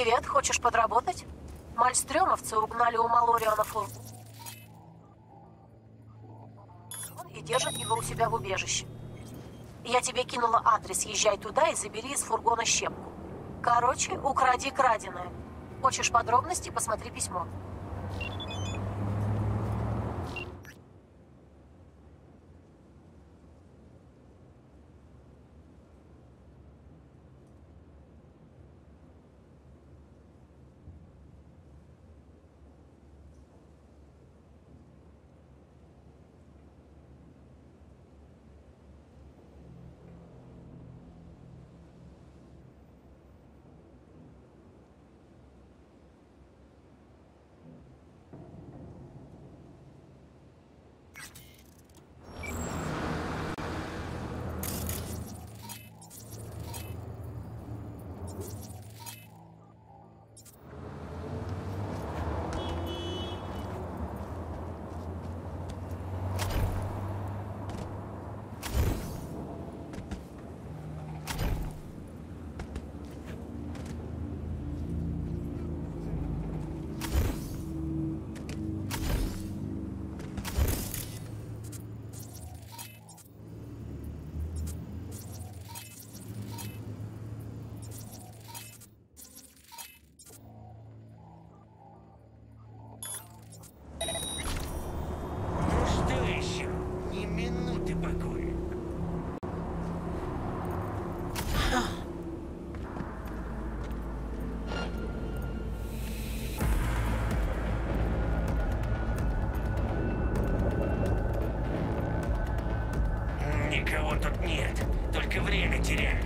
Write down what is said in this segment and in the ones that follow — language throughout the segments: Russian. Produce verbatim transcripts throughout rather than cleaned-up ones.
Привет, хочешь подработать? Мальстрёмовцы угнали у Малориана фургон и держат его у себя в убежище. Я тебе кинула адрес, езжай туда и забери из фургона щепку. Короче, укради краденое. Хочешь подробности, посмотри письмо. Никого тут нет, только время теряю.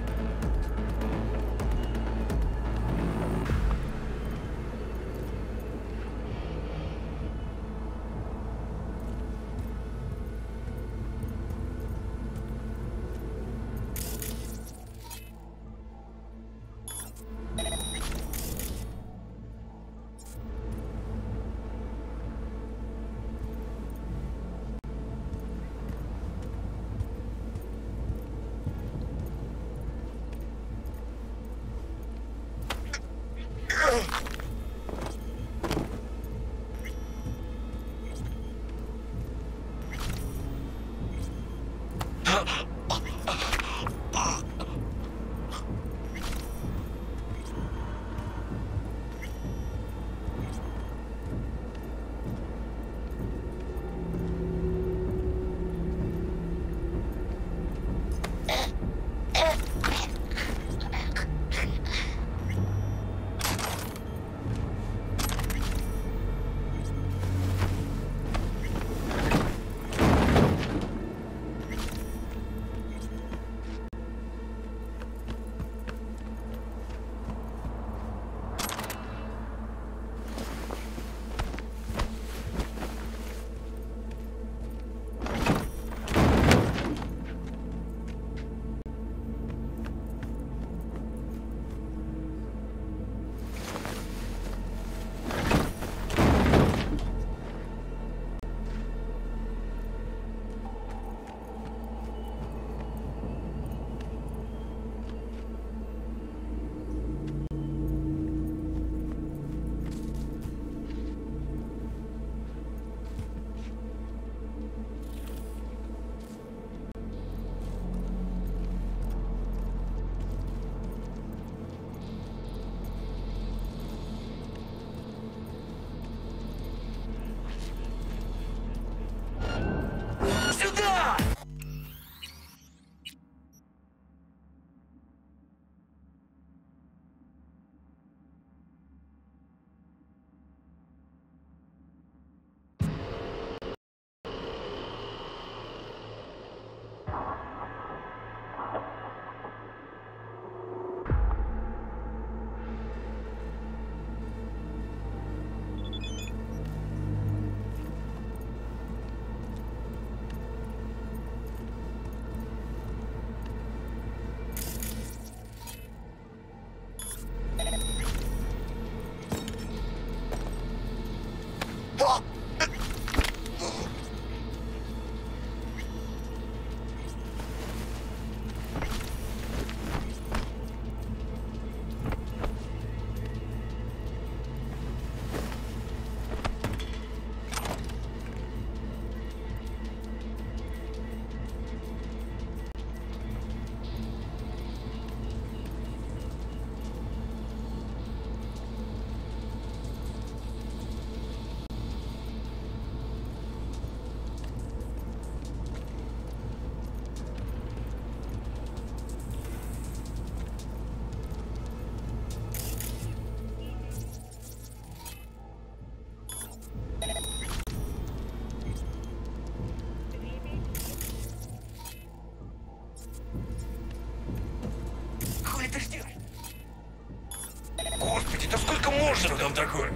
может? Что там такое?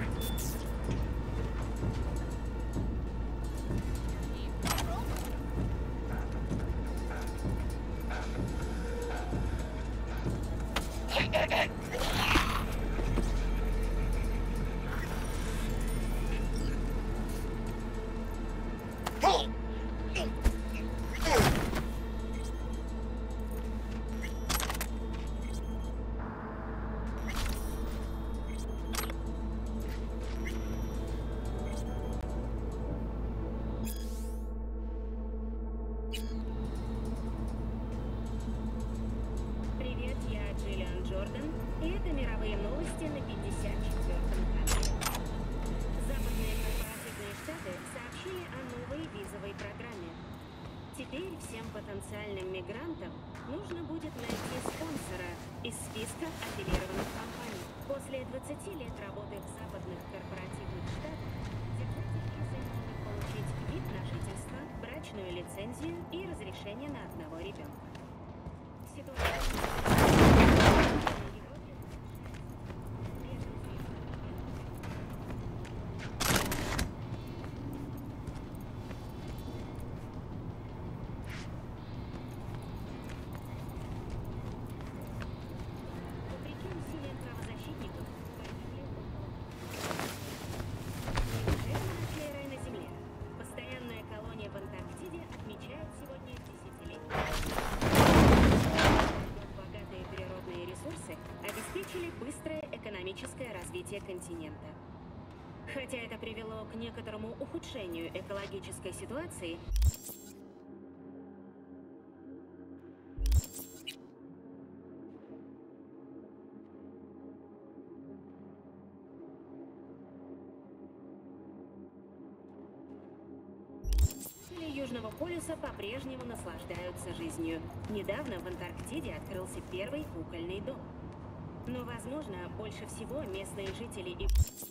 Привет, я Джиллиан Джордан, и это мировые новости на пятьдесят четвёртом канале. Западные корпоративные штаты сообщили о новой визовой программе. Теперь всем потенциальным мигрантам нужно будет найти спонсора из списка аффилированных компаний. После двадцати лет работы в западных корпоративных штатах держатели визы могут получить вид на жительство, брачную лицензию и разрешение на одного ребенка. Ситуация в Европе вопреки усилиям правозащитников погибли около рай на Земле. Постоянная колония в Антарктиде отмечает сегодня десятилетие. Богатые природные ресурсы обеспечили быстрое экономическое развитие континента. Хотя это привело к некоторому ухудшению экологической ситуации, жители Южного полюса по-прежнему наслаждаются жизнью. Недавно в Антарктиде открылся первый кукольный дом. Но, возможно, больше всего местные жители и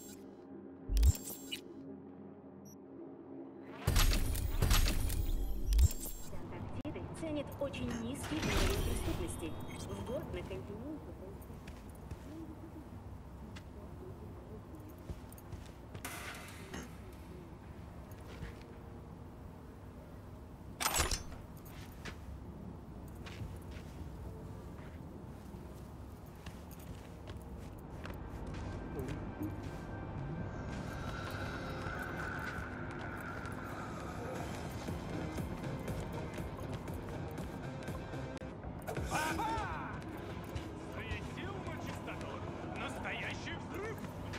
Антарктиды ценят очень низкий уровень преступности. В год на континенте Зарядил на чистоту. Настоящий взрыв.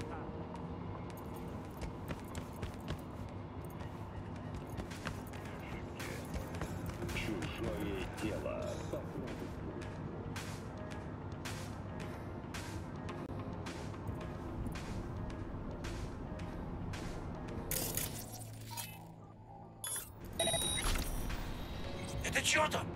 Чужое дело. Это чё там?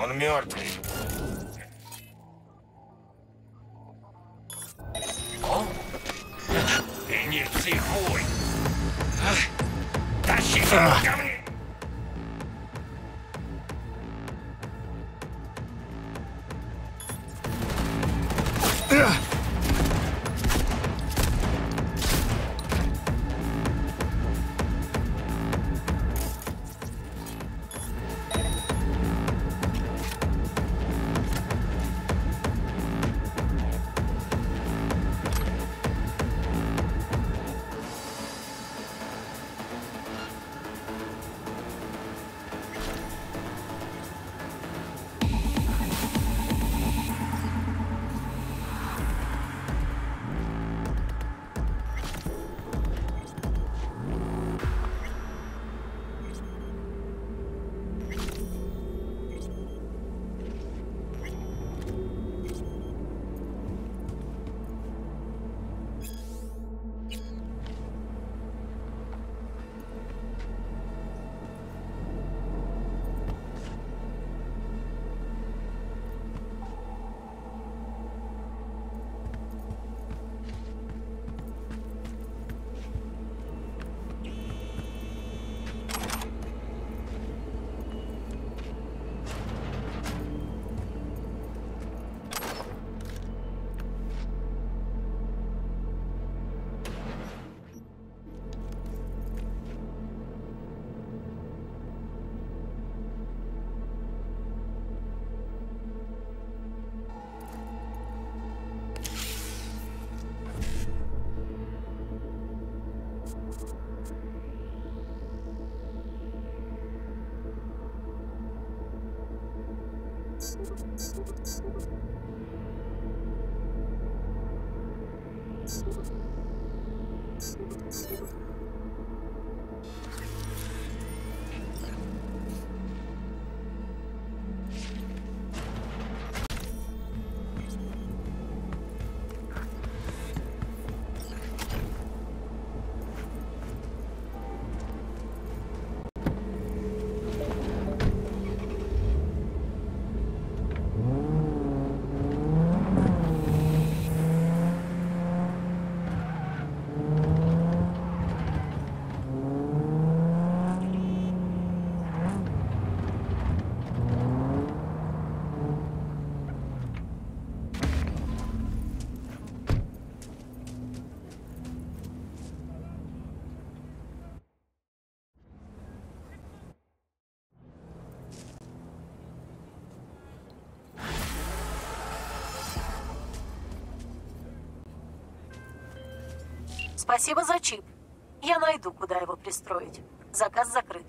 Он мертвый. О? Ты не психуй. Тащи его ко мне. Спасибо за чип. Я найду, куда его пристроить. Заказ закрыт.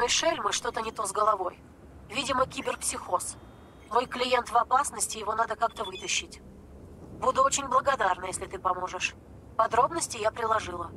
этой шельмы что-то не то с головой. Видимо, киберпсихоз. Мой клиент в опасности, его надо как-то вытащить. Буду очень благодарна, если ты поможешь. Подробности я приложила.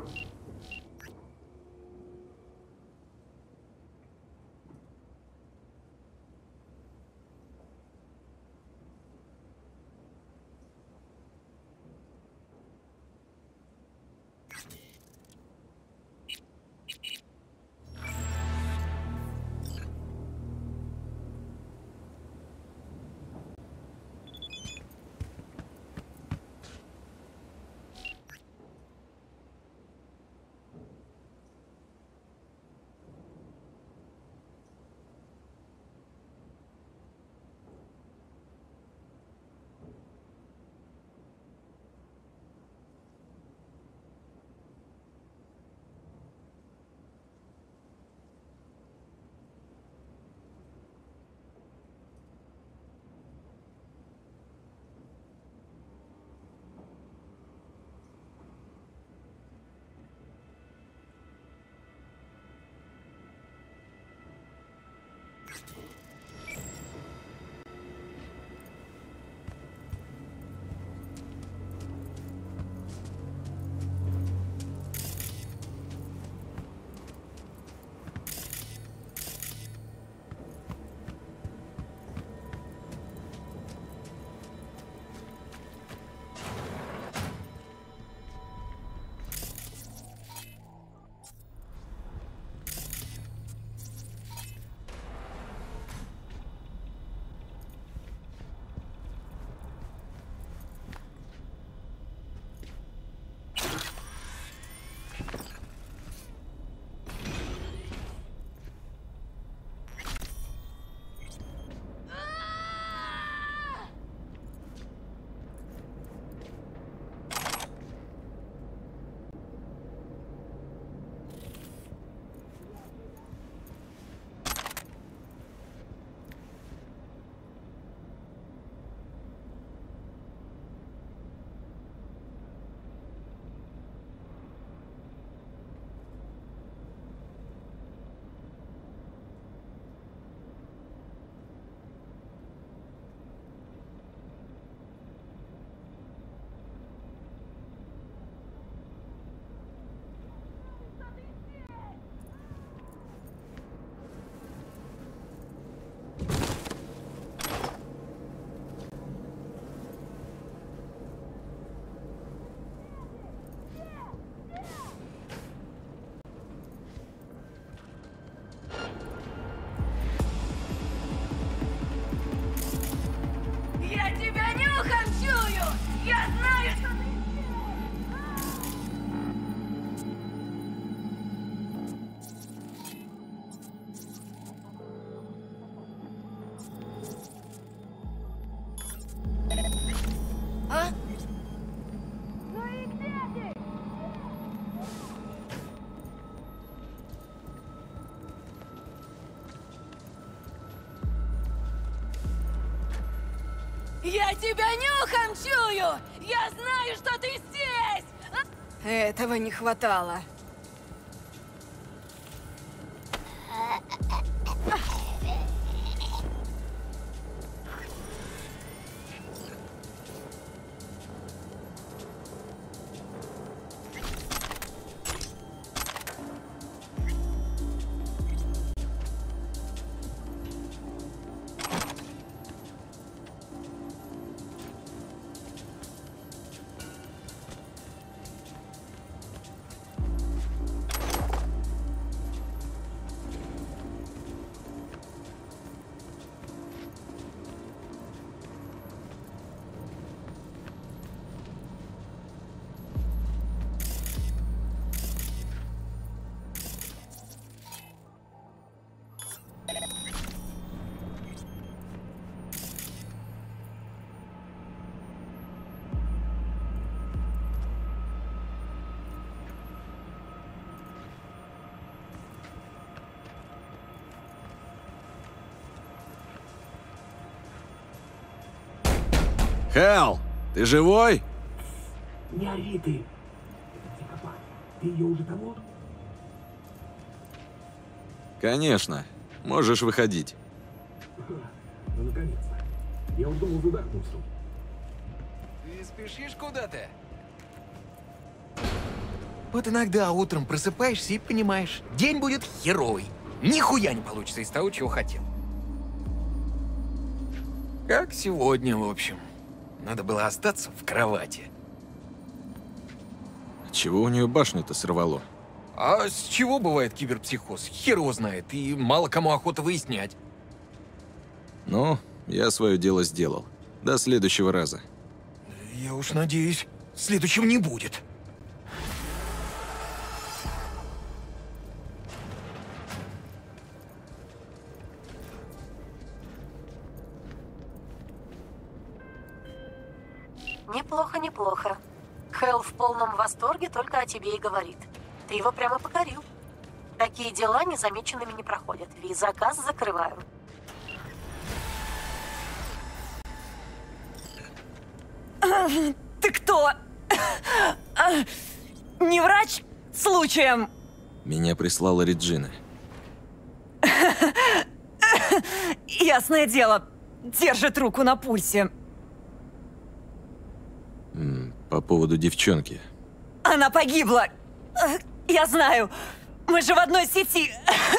Я тебя нюхом чую! Я знаю, что ты здесь! Этого не хватало. Хэл, ты живой? Не ори ты. Это психопат. Ты ее уже того? Конечно. Можешь выходить. Ну, наконец-то. Я уж думал, задохнулся. Ты спешишь куда-то? Вот иногда утром просыпаешься и понимаешь, день будет херовый. Нихуя не получится из того, чего хотел. Как сегодня, в общем. Надо было остаться в кровати. Чего у нее башню-то сорвало? А с чего бывает киберпсихоз? Хер его знает, и мало кому охота выяснять. Ну, я свое дело сделал. До следующего раза. Я уж надеюсь, следующего не будет. Неплохо, неплохо. Хелл в полном восторге только о тебе и говорит. Ты его прямо покорил. Такие дела незамеченными не проходят. Ви, заказ закрываю. Ты кто? Не врач случаем? Меня прислала Реджина. Ясное дело, держит руку на пульсе. М, По поводу девчонки. Она погибла. Я знаю. Мы же в одной сети.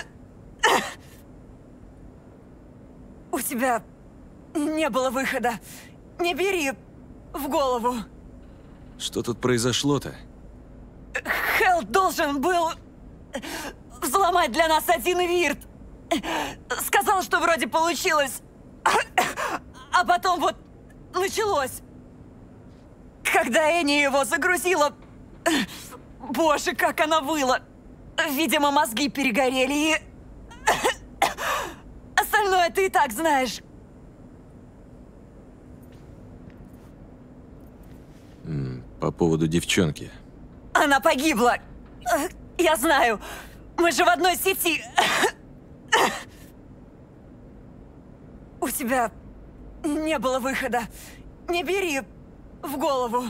У тебя не было выхода. Не бери в голову. Что тут произошло-то? Хелл должен был взломать для нас один вирт. Сказал, что вроде получилось. А потом вот началось. Когда Энни его загрузила... Боже, как она выла. Видимо, мозги перегорели и... Остальное ты и так знаешь. М, По поводу девчонки. Она погибла. Я знаю. Мы же в одной сети. У тебя не было выхода. Не бери в голову.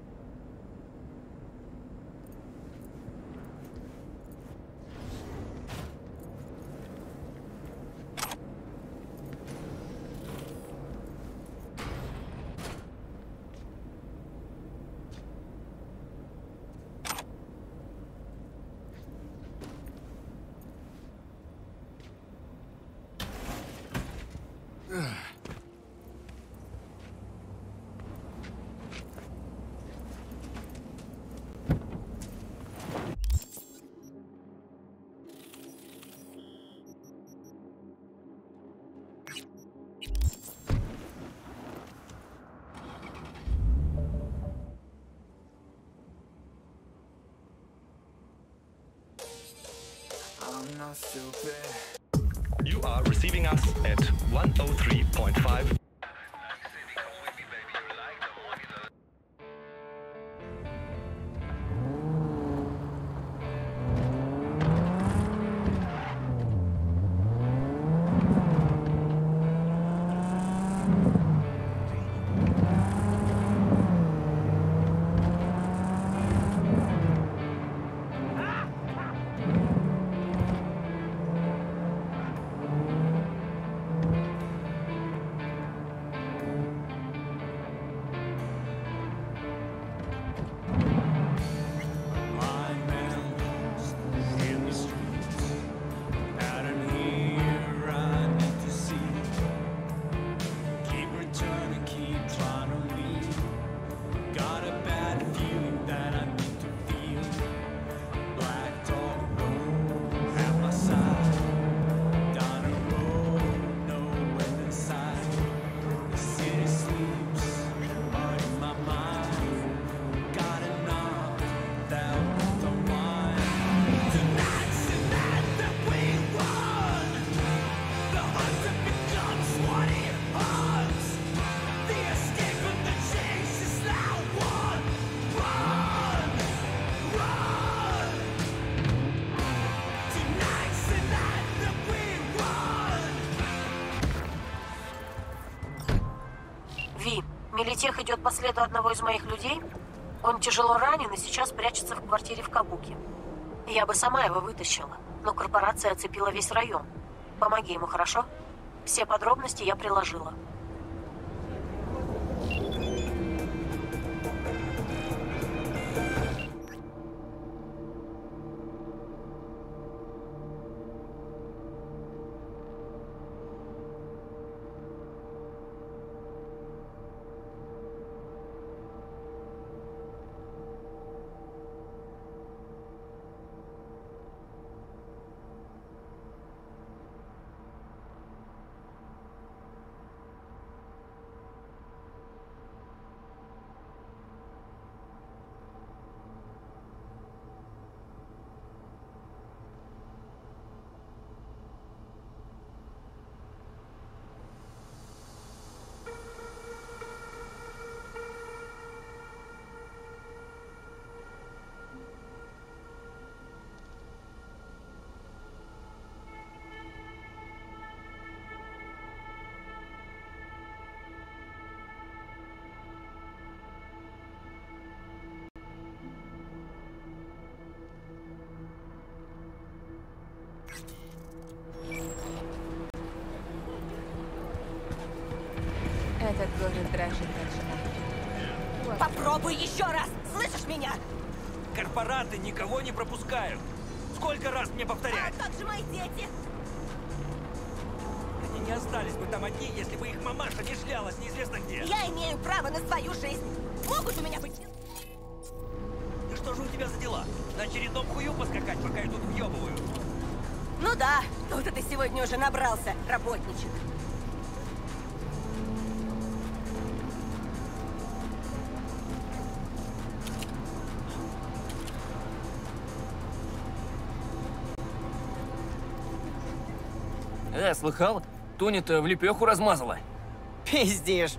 You are receiving us at one oh three point five. Милитех идет по следу одного из моих людей. Он тяжело ранен и сейчас прячется в квартире в Кабуке. Я бы сама его вытащила, но корпорация оцепила весь район. Помоги ему, хорошо? Все подробности я приложила. Этот город дрожит от жена. Попробуй еще раз! Слышишь меня? Корпораты никого не пропускают. Сколько раз мне повторять? А как же мои дети? Они не остались бы там одни, если бы их мамаша не шлялась неизвестно где. Я имею право на свою жизнь. Могут у меня быть... Да что же у тебя за дела? На очередном хую поскакать, пока я тут въебываю? Ну да, тут-то ты сегодня уже набрался, работничек. Э, слыхал? Тони-то в лепеху размазала. Пиздишь.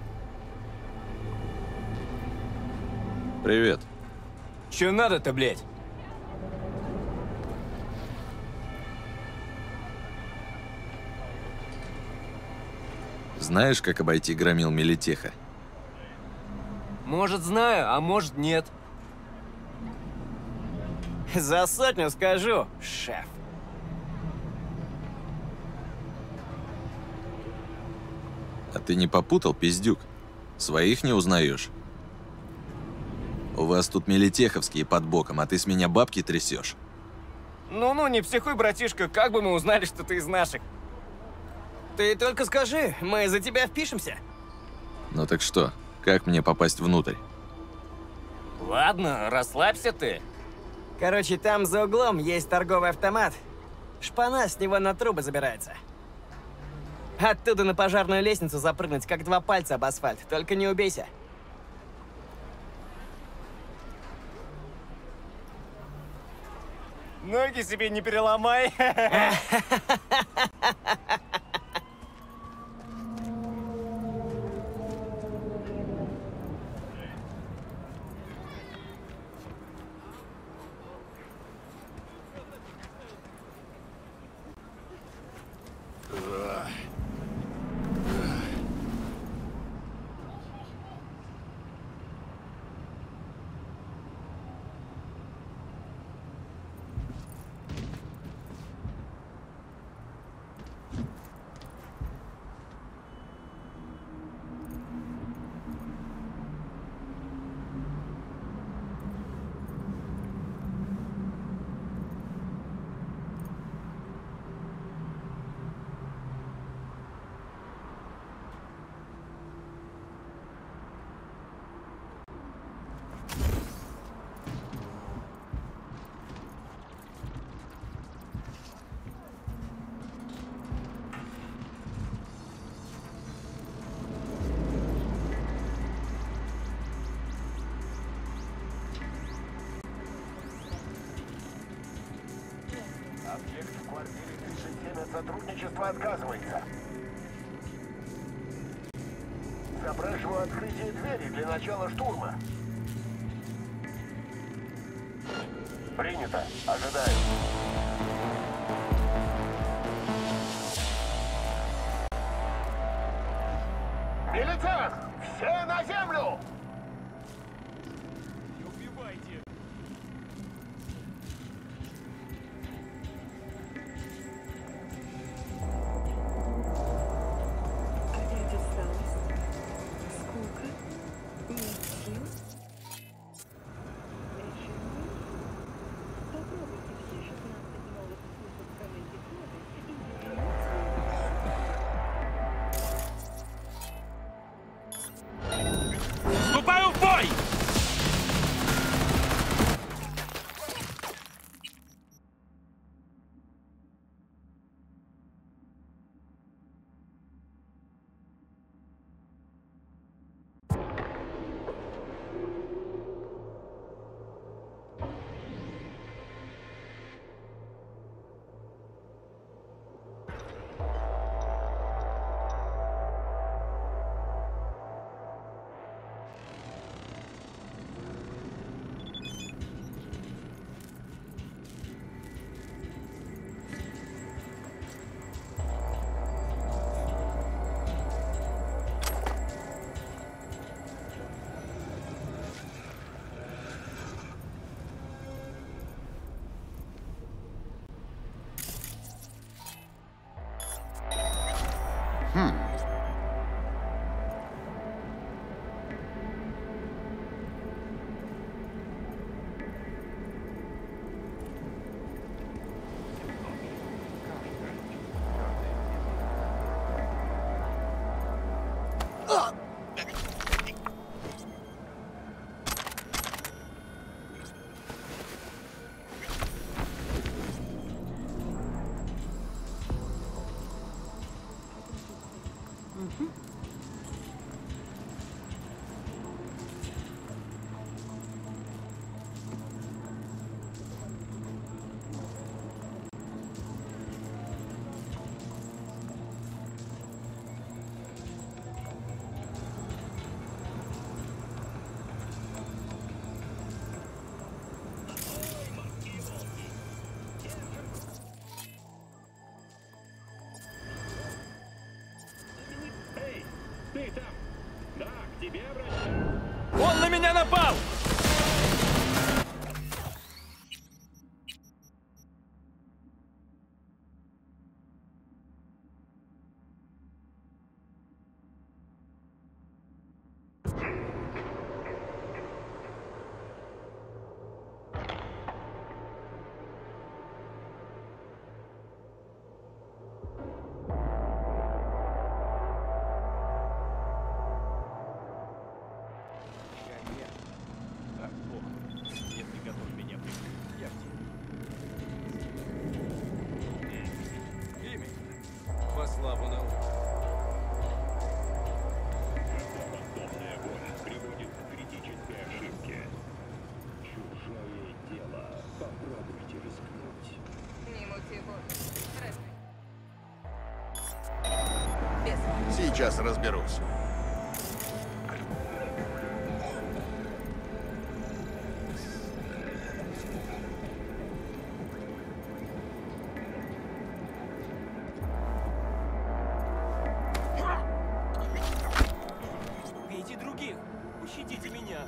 Привет. Че надо-то, блядь? Знаешь, как обойти громил Мелитеха? Может, знаю, а может, нет. За сотню скажу, шеф. А ты не попутал, пиздюк? Своих не узнаешь? У вас тут мелитеховские под боком, а ты с меня бабки трясешь. Ну-ну, не психуй, братишка, как бы мы узнали, что ты из наших? Ты только скажи, мы за тебя впишемся. Ну так что, как мне попасть внутрь? Ладно, расслабься ты. Короче, там за углом есть торговый автомат. Шпана с него на трубы забирается. Оттуда на пожарную лестницу запрыгнуть, как два пальца об асфальт. Только не убейся. Ноги себе не переломай. Объект в квартире тридцать семь от сотрудничества отказывается. Запрашиваю открытие двери для начала штурма. Принято. Ожидаю. Милитех! Все на землю! Не убивайте! Он на меня напал! Сейчас разберусь. Бейте других! Пощадите меня!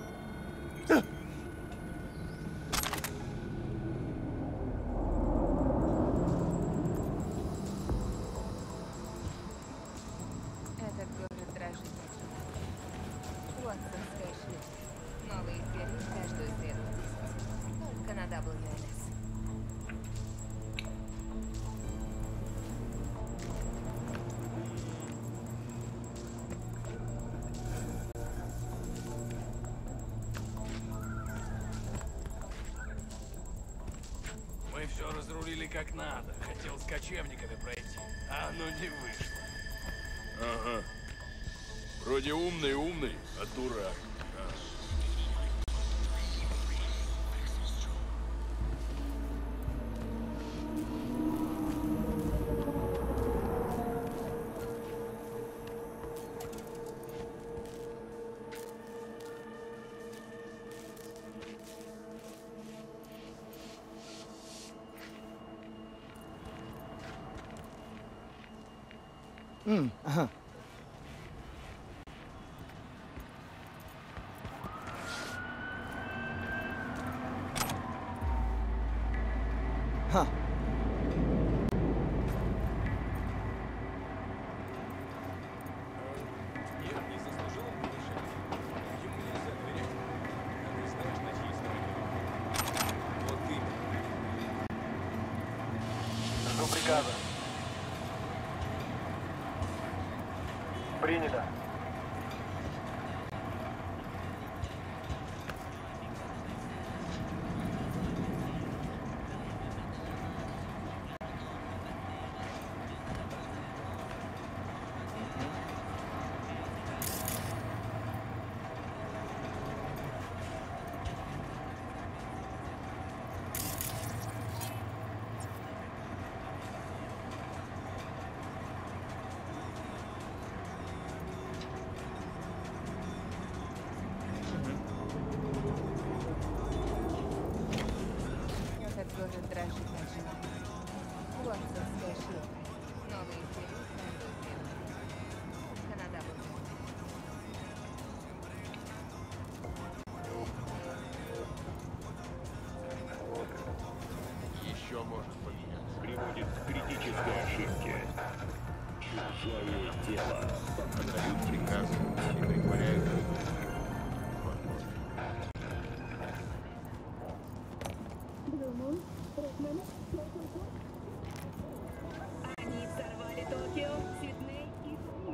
Мы все разрулили как надо. Хотел с кочевниками пройти, а оно не вышло. Ага. Вроде умный-умный, а дурак. М, ага. Ха. Жду приказа. Принято. Еще может поменяться. Приводит к критической ошибке. Чужое дело. Отдают приказ и притворяют. Они взорвали Токио, Сидней и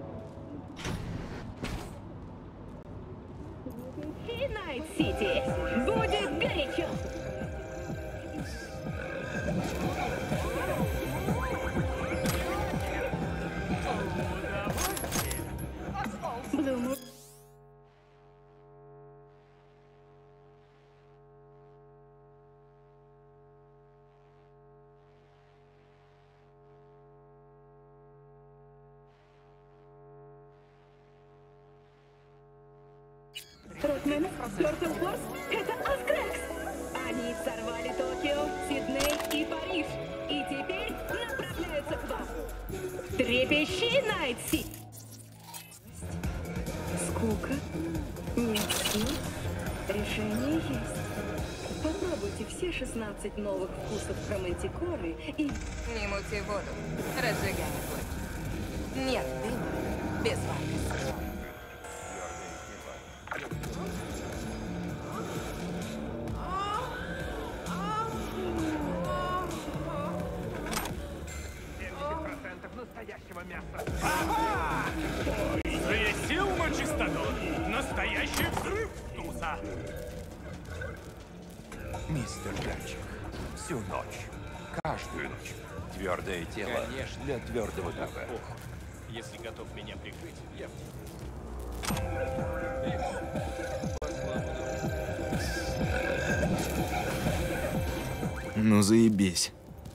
Париж. И Найт-Сити. Будет горячо! Блуму. Ротмен, Turtle Force, это Аскрекс! Они взорвали Токио, Сидней и Париж. И теперь направляются к вам. Трепещи, Найт-Сити! Скука. Скука? Нет сил? Решение есть. Попробуйте все шестнадцать новых вкусов про мантикоры и... Не мути воду, разжигай огонь. Нет дыма без варки. Настоящего мяса. Ага! Засел мочистодон. Настоящий взрыв туса. Мистер Ганчик, всю ночь, каждую ночь. Твердое тело Конечно. для твердого духа. Ох, если готов меня прикрыть, я Ну заебись.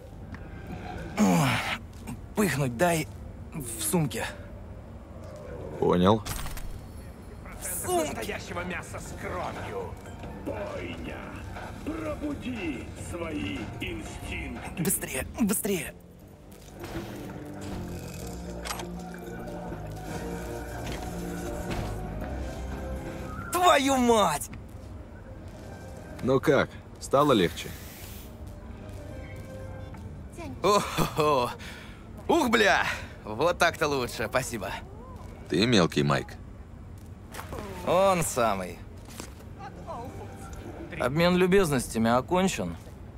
Пыхнуть дай в сумке. Понял. Настоящего мяса с кровью. Бойня. Пробуди свои инстинкты. Быстрее, быстрее. Твою мать! Ну как, стало легче? О-хо-хо. Ух, бля! Вот так-то лучше, спасибо. Ты мелкий, Майк. Он самый. Обмен любезностями окончен.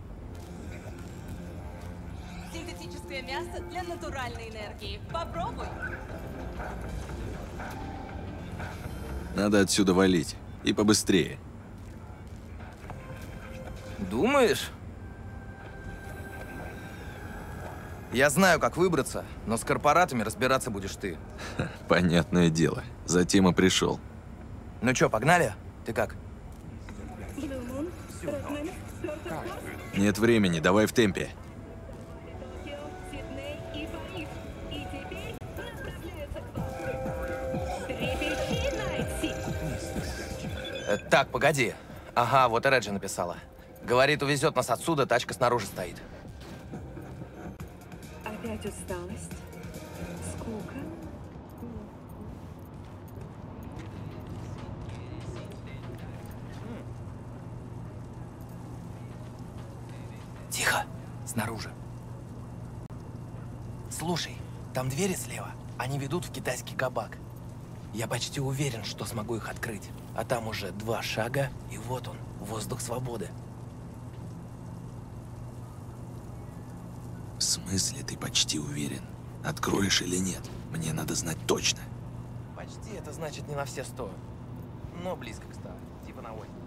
Синтетическое мясо для натуральной энергии. Попробуй. Надо отсюда валить. И побыстрее. Думаешь? Я знаю, как выбраться, но с корпоратами разбираться будешь ты. Понятное дело. Затем и пришел. Ну чё, погнали? Ты как? Нет времени, давай в темпе. Э, Так, погоди. Ага, вот и Реджи написала. Говорит, увезет нас отсюда, тачка снаружи стоит. Опять усталость? Скука? Тихо, снаружи. Слушай, там двери слева. Они ведут в китайский кабак. Я почти уверен, что смогу их открыть. А там уже два шага, и вот он, воздух свободы. В смысле ты почти уверен? Откроешь или нет? Мне надо знать точно. Почти это значит не на все сто. Но близко к ста. Типа на восемь.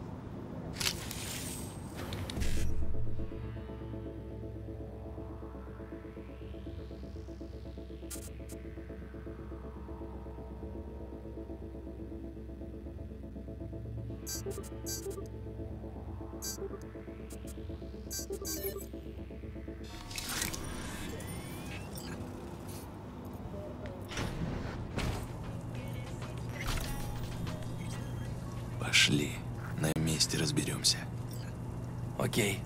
Пошли. На месте разберемся. Окей.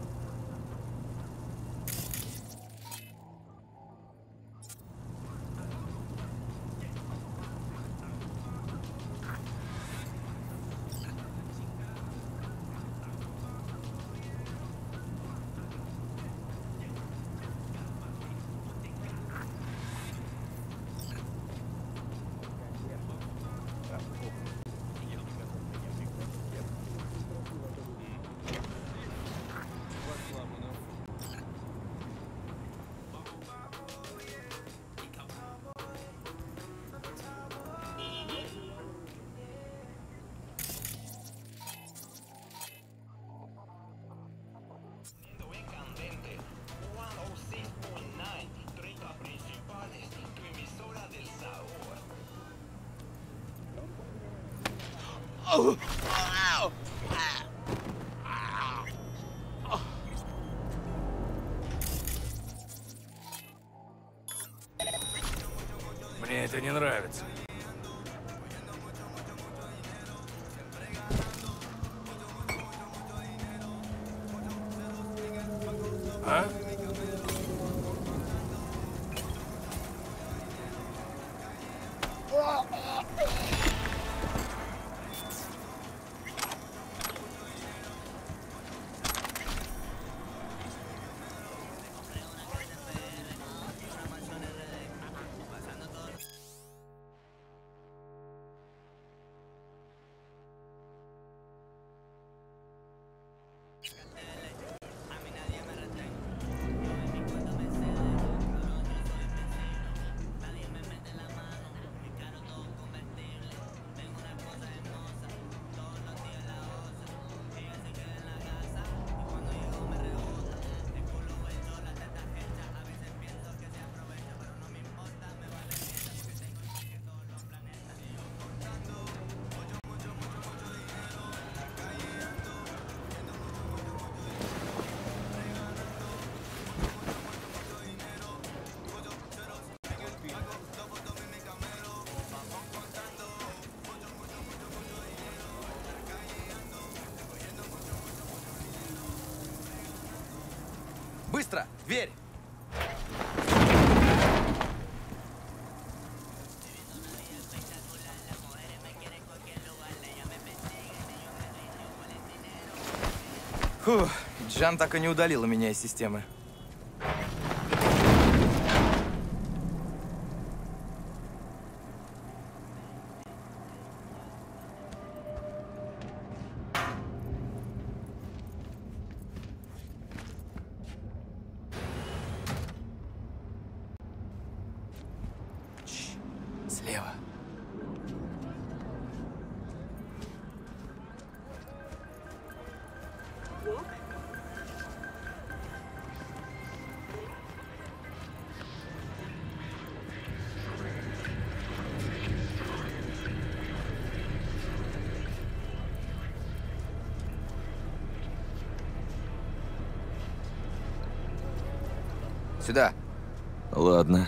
Мне это не нравится. А? Быстро! Дверь! Фух, Джан так и не удалила меня из системы. Слева. Сюда. Ладно.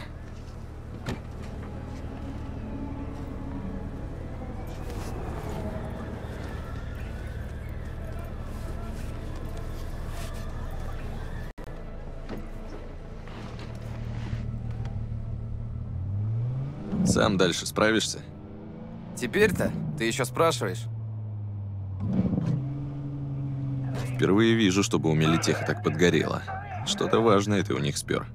Сам дальше справишься? Теперь-то ты еще спрашиваешь? Впервые вижу, чтобы у Мелитеха так подгорело. Что-то важное ты у них спер.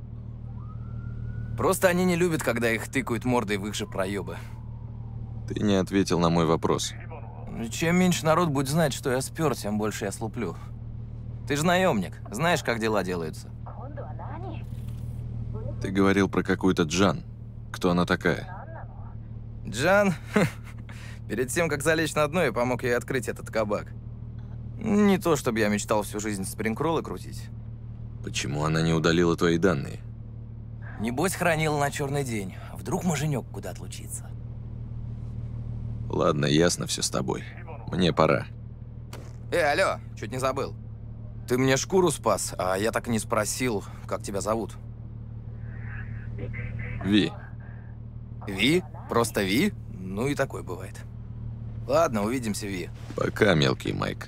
Просто они не любят, когда их тыкают мордой в их же проебы. Ты не ответил на мой вопрос. Ну, чем меньше народ будет знать, что я спер, тем больше я слуплю. Ты же наемник, знаешь, как дела делаются. Ты говорил про какую-то Джан. Кто она такая? Джан? Перед тем, как залечь на дно, я помог ей открыть этот кабак. Не то, чтобы я мечтал всю жизнь спрингроллы крутить. Почему она не удалила твои данные? Небось, хранила на черный день. Вдруг муженек куда отлучится. Ладно, ясно все с тобой. Мне пора. Эй, алло, чуть не забыл. Ты мне шкуру спас, а я так и не спросил, как тебя зовут. Ви. Ви? Просто Ви? Ну и такое бывает. Ладно, увидимся, Ви. Пока, мелкий Майк.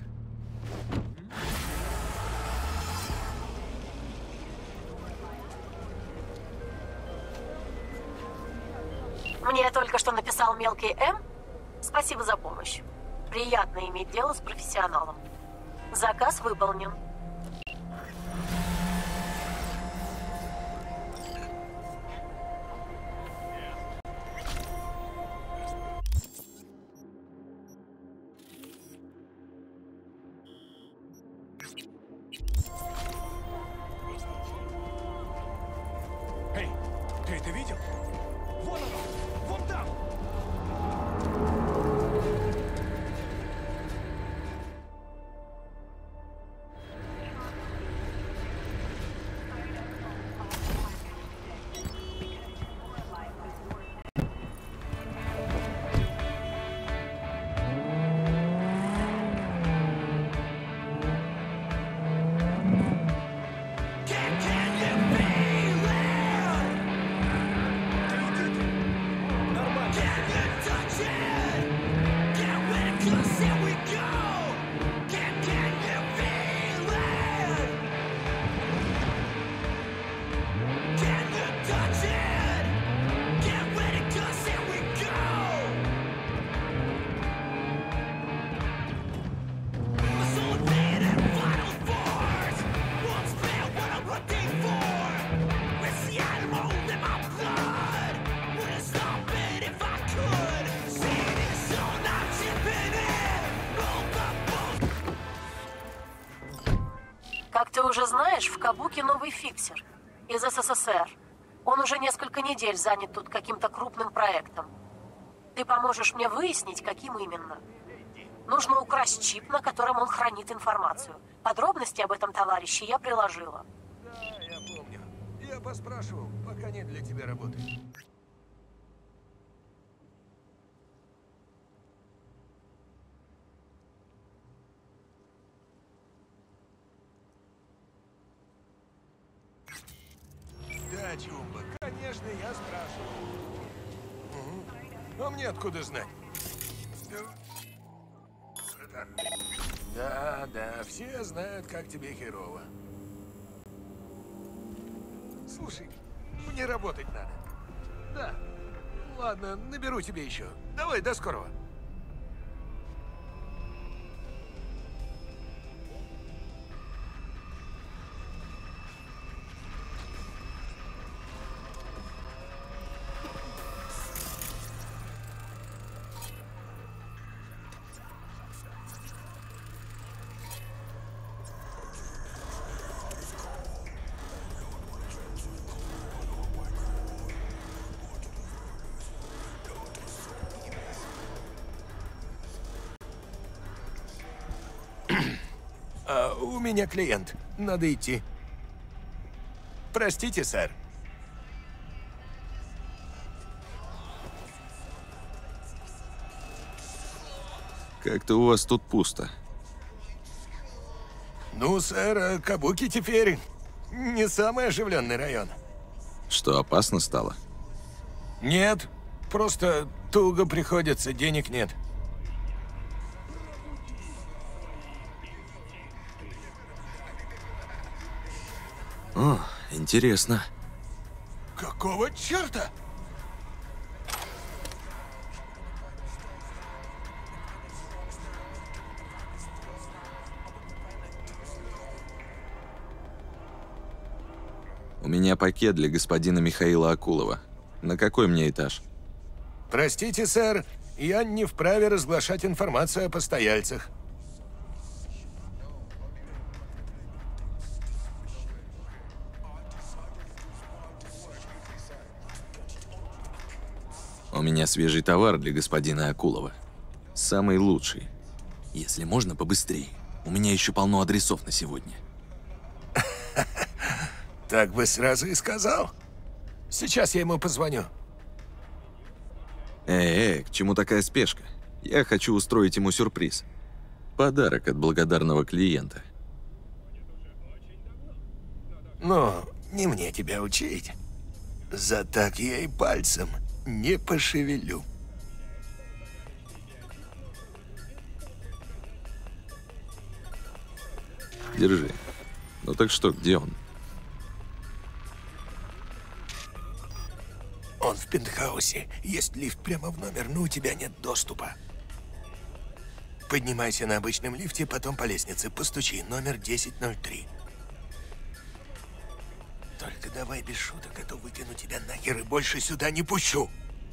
Мне только что написал мелкий М. Спасибо за помощь. Приятно иметь дело с профессионалом. Заказ выполнен. Эй, ты это видел? Вон оно! Вон там! Как ты уже знаешь, в Кабуке новый фиксер из СССР. Он уже несколько недель занят тут каким-то крупным проектом. Ты поможешь мне выяснить, каким именно. Нужно украсть чип, на котором он хранит информацию. Подробности об этом товарище я приложила. Да, я помню. Я поспрашивал, пока нет для тебя работы. Да, Чумба, конечно, я спрашивал. Угу. А мне откуда знать? Да, да, все знают, как тебе херово. Слушай, мне работать надо. Да. Ладно, наберу тебе еще. Давай, до скорого. А, у меня клиент. Надо идти. Простите, сэр. Как-то у вас тут пусто. Ну, сэр, а Кабуки теперь не самый оживленный район. Что, опасно стало? Нет, просто туго приходится, денег нет. О, интересно. Какого черта? У меня пакет для господина Михаила Акулова. На какой мне этаж? Простите, сэр, я не вправе разглашать информацию о постояльцах. У меня свежий товар для господина Акулова. Самый лучший. Если можно, побыстрее. У меня еще полно адресов на сегодня. Так бы сразу и сказал. Сейчас я ему позвоню. Эй, к чему такая спешка? Я хочу устроить ему сюрприз. Подарок от благодарного клиента. Но не мне тебя учить. За так я и пальцем не пошевелю. Держи. Ну так что, где он? Он в пентхаусе. Есть лифт прямо в номер, но у тебя нет доступа. Поднимайся на обычном лифте, потом по лестнице. Постучи. Номер десять ноль три. Только давай без шуток, а то выкину тебя нахер и больше сюда не пущу.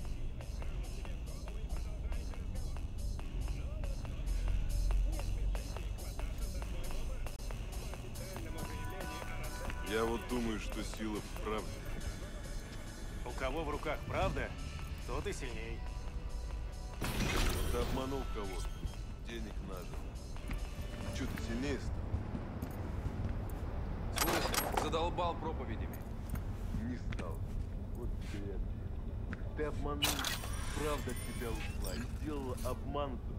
Я вот думаю, что сила в правде. У кого в руках правда, тот и сильней. Ты обманул кого-то. Денег надо. Чё ты сильнее стал? Слышь, задолбал проповедями. Не стал. Вот ты. Ты обманул. Правда от тебя ушла. И сделала обманутым.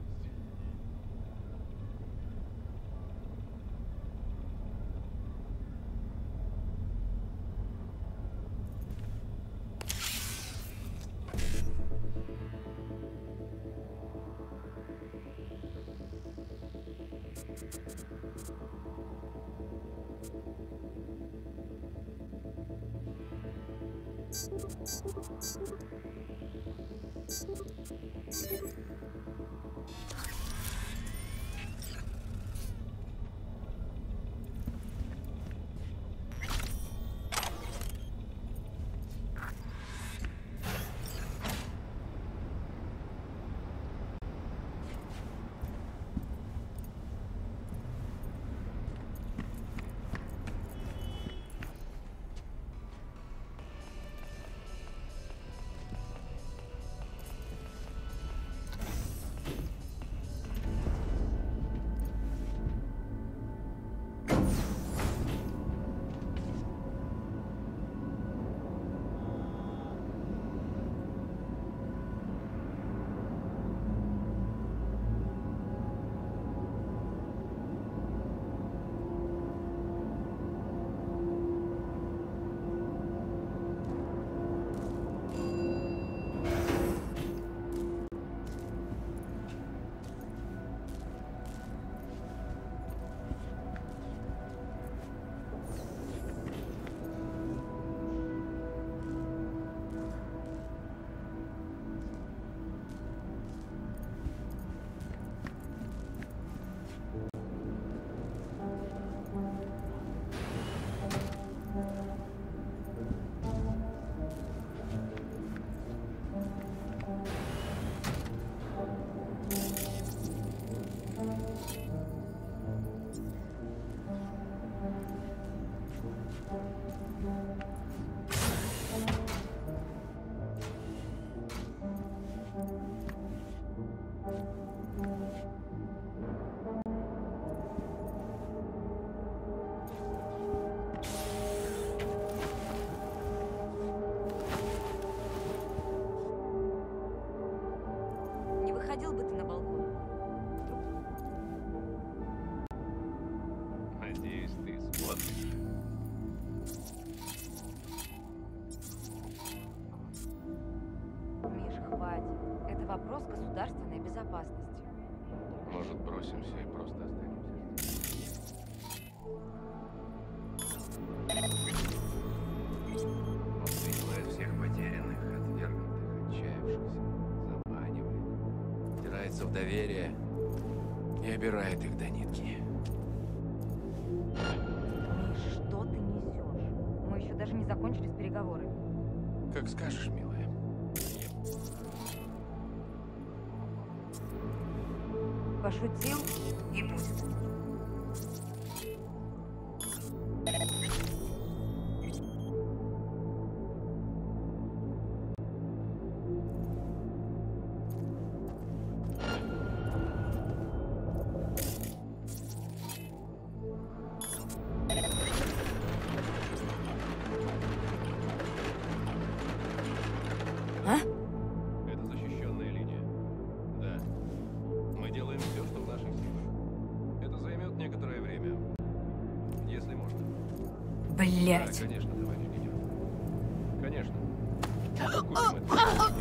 опасности. Может, бросимся и просто останемся? Он принимает всех потерянных, отвергнутых, отчаявшихся, заманивает, втирается в доверие и обирает их до нитки. Миш, что ты несешь? Мы еще даже не закончили с переговорами. Как скажешь, милая. Пошутил и пусть. А? Это защищенная линия. Да. Мы делаем все, что в наших силах. Это займет некоторое время. Если можно. Блять. Да, конечно, товарищ генерал. Конечно. Купим это.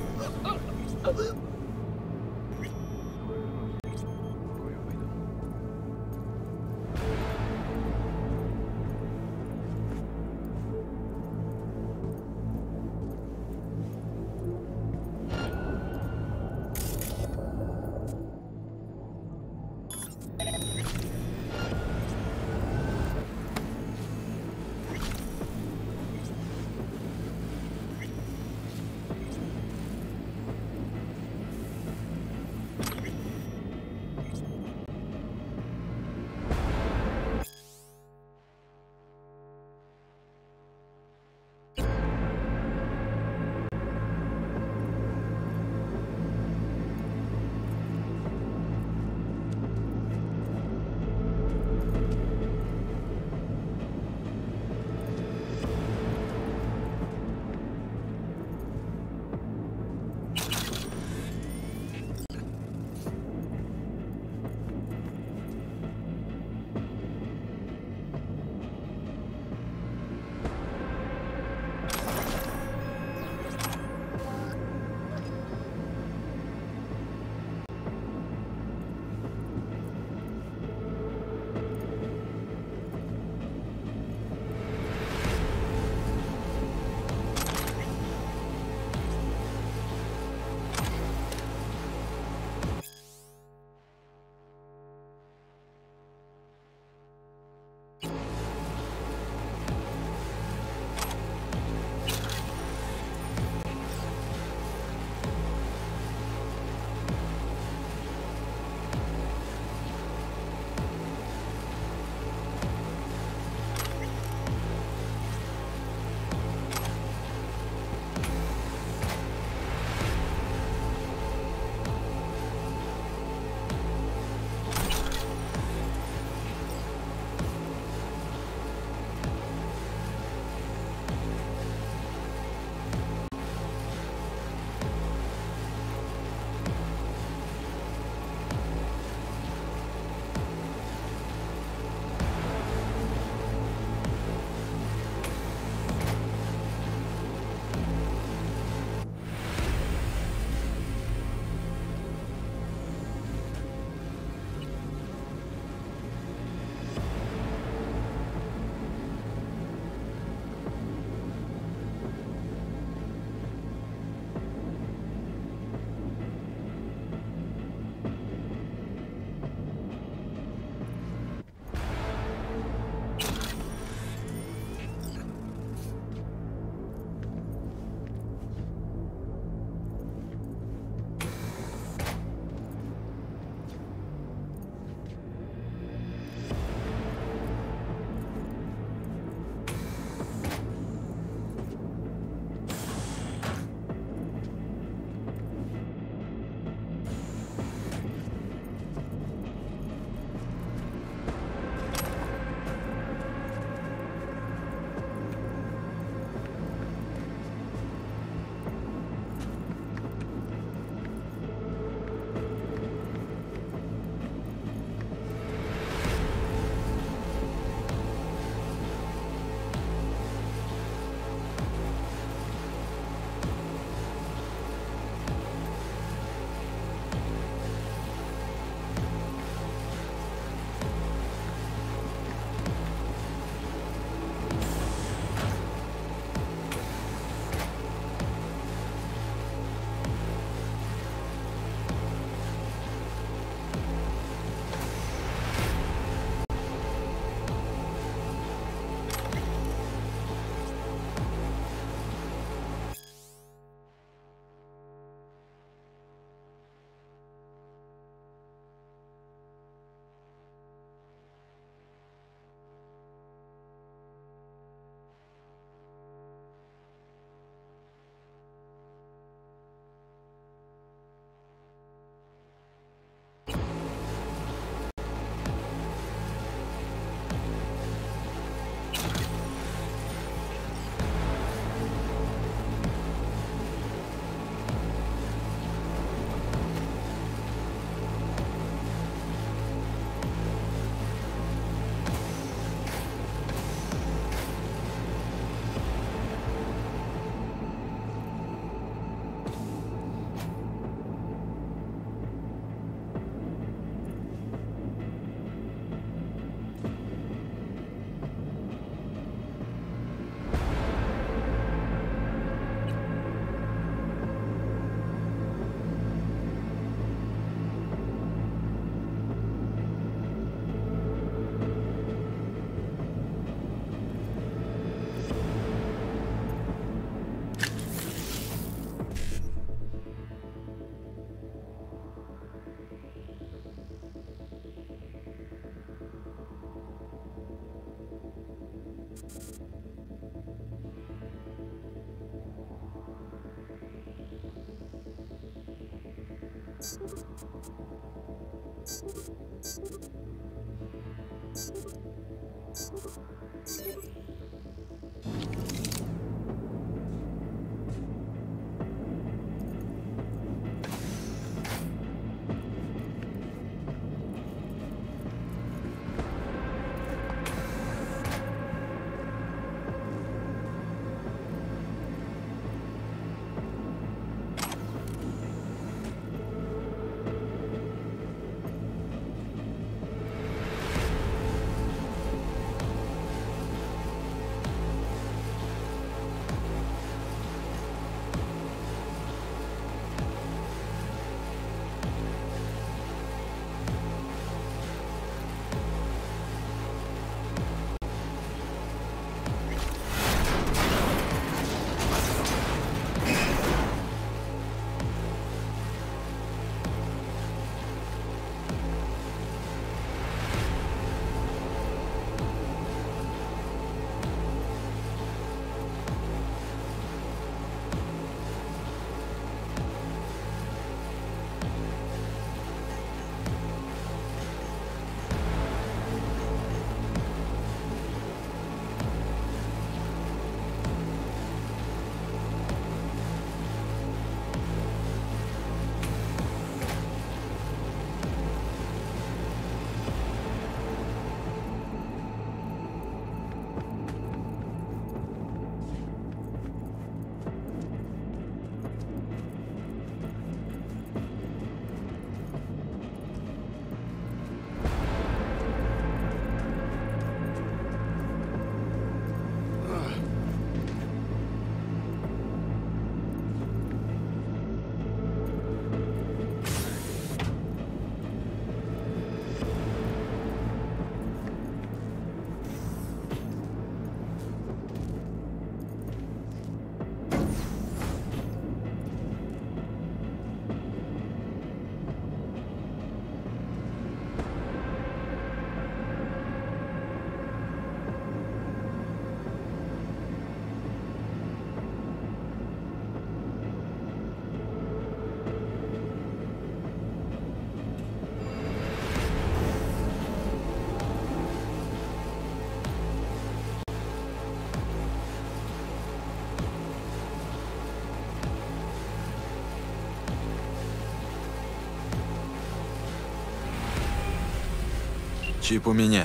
Чип у меня.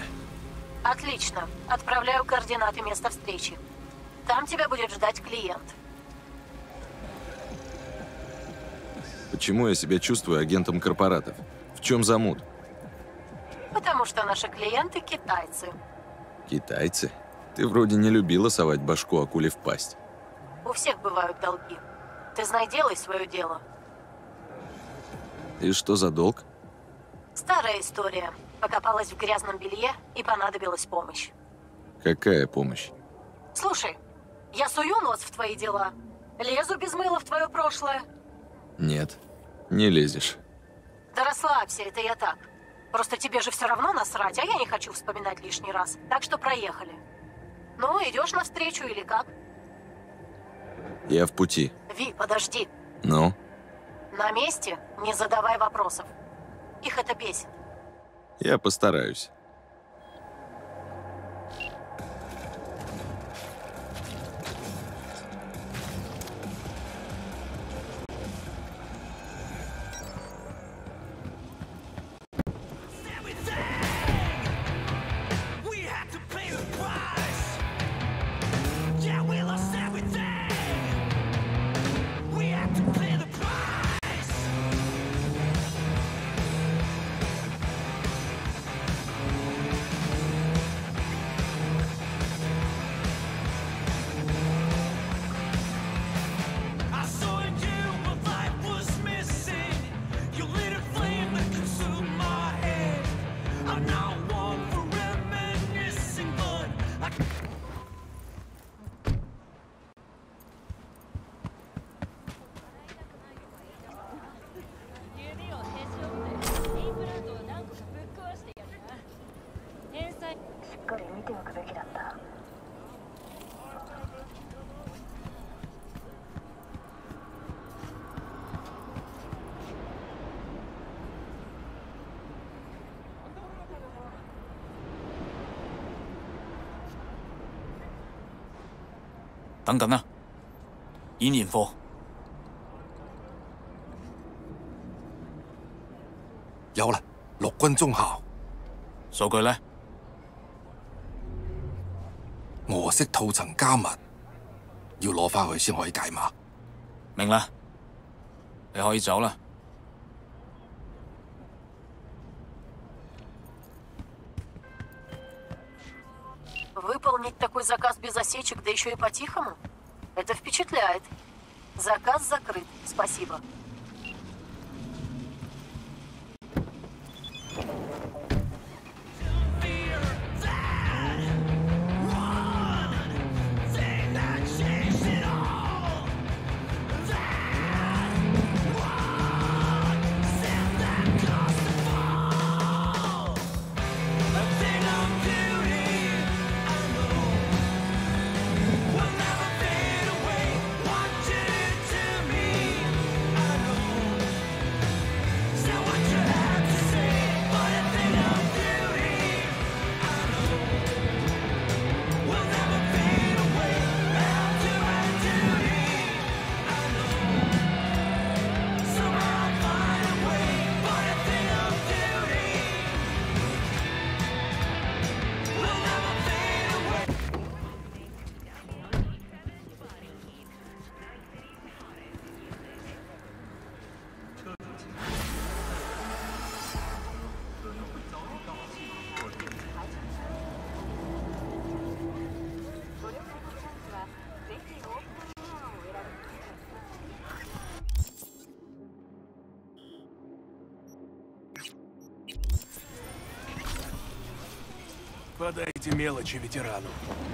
Отлично. Отправляю координаты места встречи. Там тебя будет ждать клиент. Почему я себя чувствую агентом корпоратов? В чем замут? Потому что наши клиенты китайцы. Китайцы? Ты вроде не любила совать башку акуле в пасть. У всех бывают долги. Ты знай, делай свое дело. И что за долг? Старая история. Покопалась в грязном белье и понадобилась помощь. Какая помощь? Слушай, я сую нос в твои дела. Лезу без мыла в твое прошлое. Нет, не лезешь. Да расслабься, это я так. Просто тебе же все равно насрать, а я не хочу вспоминать лишний раз. Так что проехали. Ну, идешь навстречу или как? Я в пути. Ви, подожди. Ну? На месте не задавай вопросов. Их это бесит. Я постараюсь. 等等啊，演練課。 有啦，陸軍中校。 數據呢？ 俄式套層加密，要攞翻去先可以解碼。 明啦，你可以走了。 Выполнить такой заказ без осечек, да еще и по-тихому? Это впечатляет. Заказ закрыт. Спасибо. Подайте мелочи ветерану.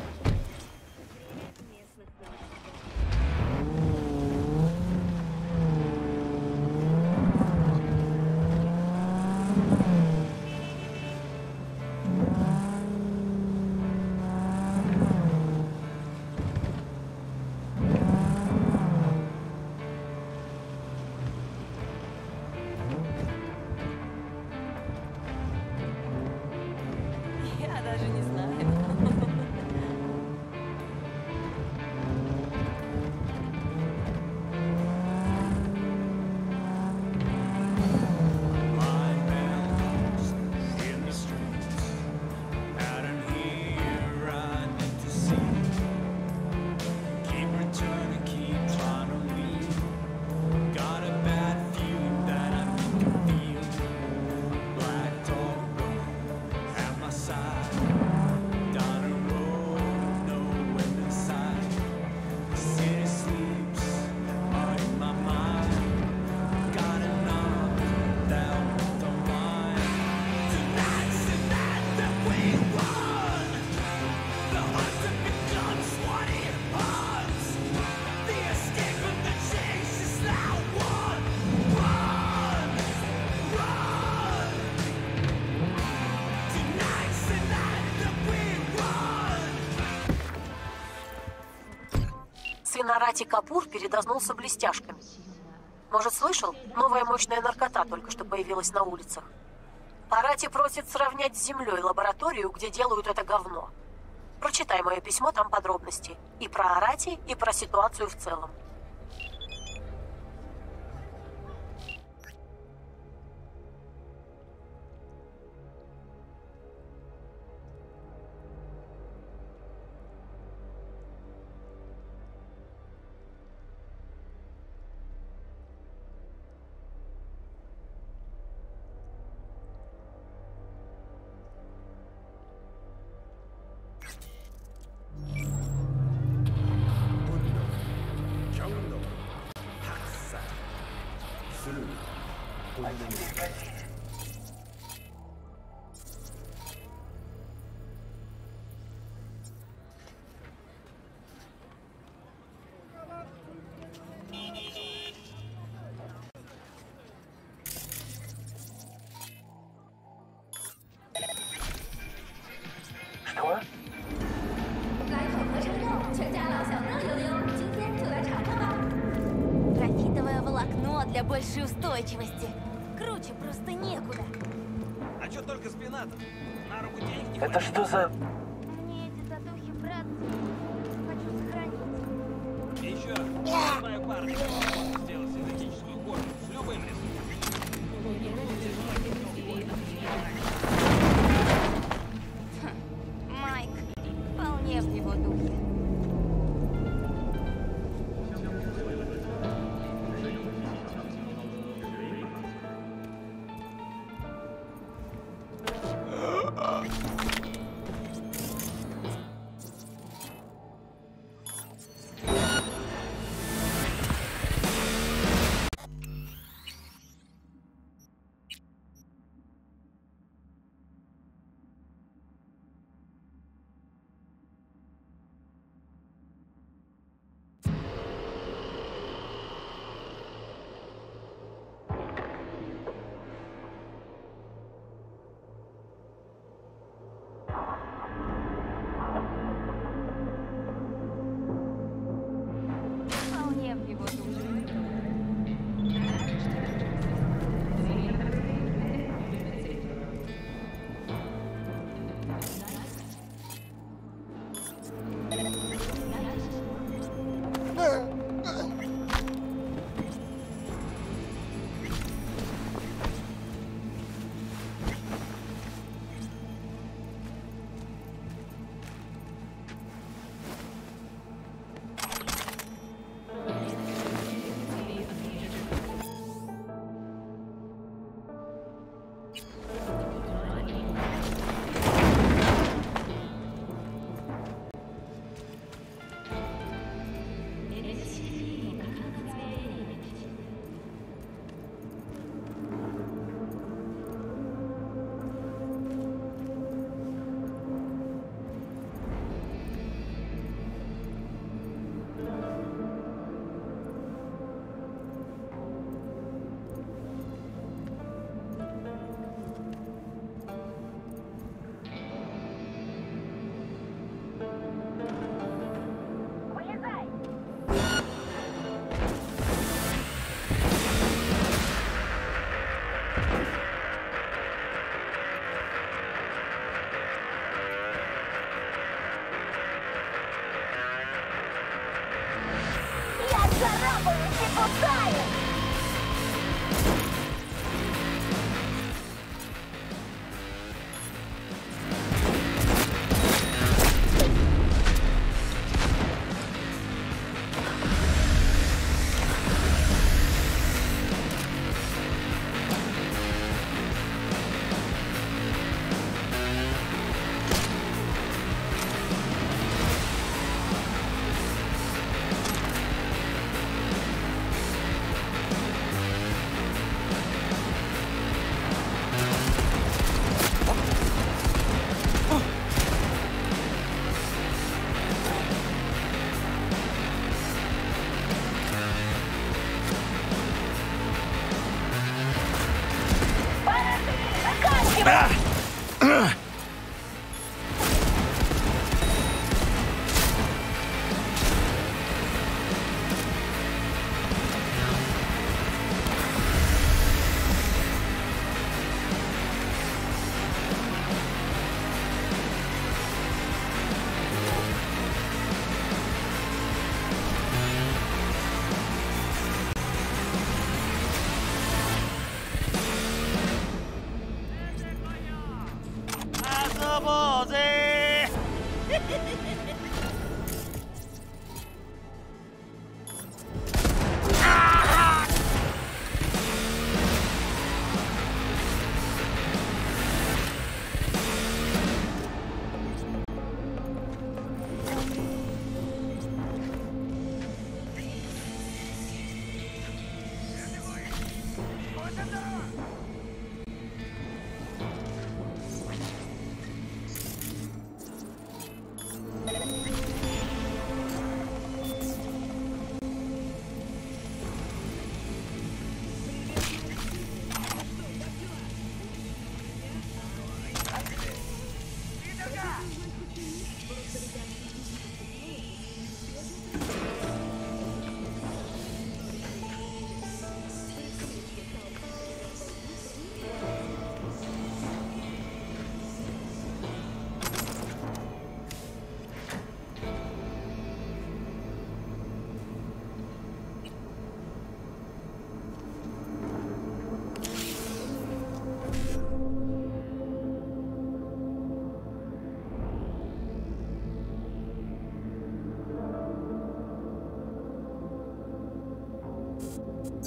Я даже не знаю. Сын Арати Капур передознулся блестяшками. Может, слышал? Новая мощная наркота только что появилась на улицах. Арати просит сравнять с землей лабораторию, где делают это говно. Прочитай мое письмо, там подробности. И про Арати, и про ситуацию в целом. Что? Графитовое волокно для большей устойчивости. Круче просто некуда. А чё только спина-то? На руку денег не Это что за... Мне эти татухи, брат, хочу сохранить. Знаю парня, который может сделать синтетическую кожу с любым Майк, вполне в его духе. Вполне в его духе.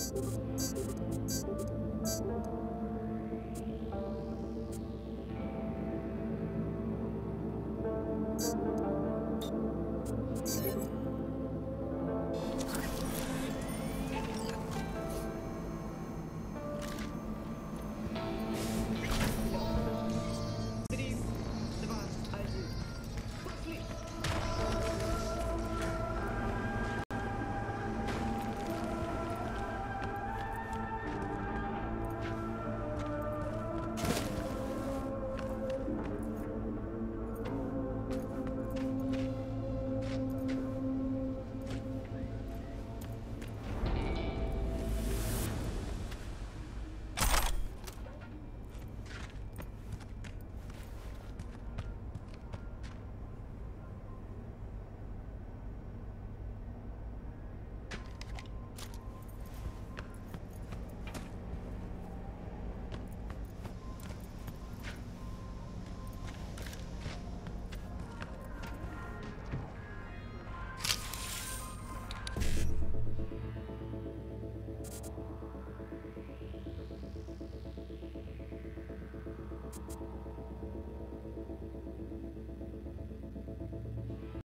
Thank you.